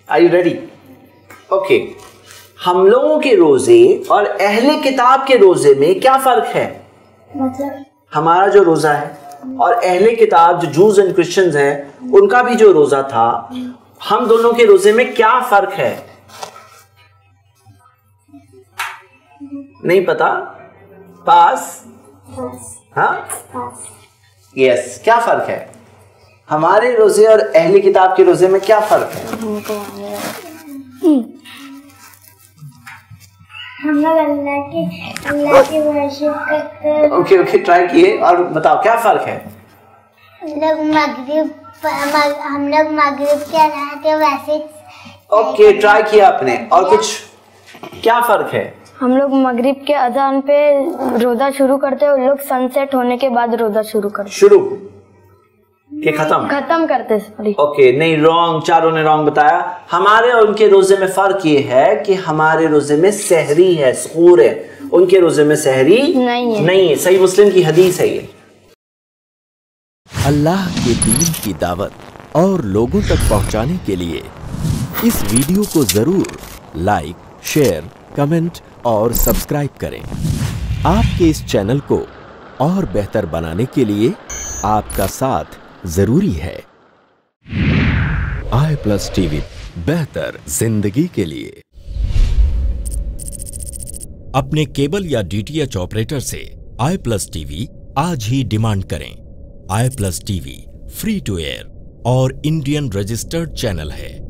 Are you ready? Okay, हम लोगों के रोजे और अहले किताब के रोजे में क्या फर्क है? मतलब हमारा जो रोजा है और अहले किताब जो जूस एंड क्रिश्चियंस हैं उनका भी जो रोजा था, हम दोनों के रोजे में क्या फर्क है? नहीं पता? पास? हाँ, यस। क्या फर्क है हमारे रोजे और अहले किताब के रोजे में? क्या फर्क है? हम लोग अल्लाह की वर्शिप करते हैं। ओके, ट्राई किए और बताओ क्या फर्क है? हम लोग मगरिब के अज़ान के वैसे। ओके, ट्राई किया आपने। और कुछ क्या फर्क है? हम लोग मगरिब के अजान पे रोजा शुरू करते हैं, उन लोग सनसेट होने के बाद रोजा शुरू करते। शुरू के खत्म करते। सॉरी। ओके, नहीं, रॉन्ग। चारों ने रॉन्ग बताया। हमारे और उनके रोजे में फर्क ये है कि हमारे रोजे में सहरी है, सहूर है, उनके रोजे में सहरी नहीं है। सही मुस्लिम की हदीस है ये। अल्लाह के दीन की दावत और लोगों तक पहुंचाने के लिए इस वीडियो को जरूर लाइक, शेयर, कमेंट और सब्सक्राइब करें। आपके इस चैनल को और बेहतर बनाने के लिए आपका साथ जरूरी है। i+ टीवी, बेहतर जिंदगी के लिए। अपने केबल या DTH ऑपरेटर से i+ टीवी आज ही डिमांड करें। i+ TV free to air और इंडियन रजिस्टर्ड चैनल है।